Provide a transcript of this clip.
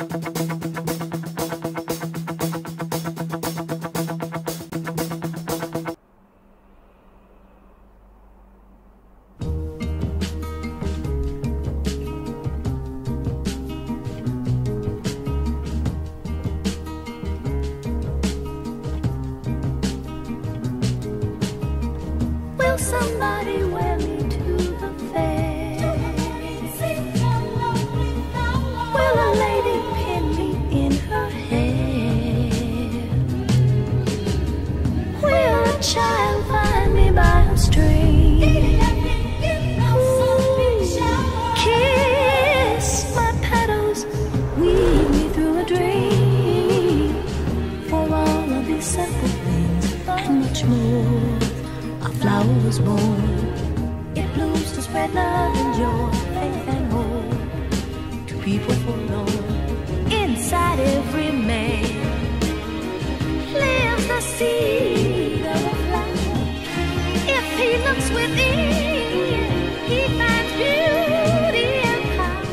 Will somebody wear me to the fair? Will a lady pin me in her hair? Will a child find me by a string? Kiss my petals, weave me through a dream. For all of these simple things and much more, a flower was born. It blooms to spread love and joy, faith and hope to people forlorn. Inside every man lives the seed of a flower. If he looks within, he finds beauty and power.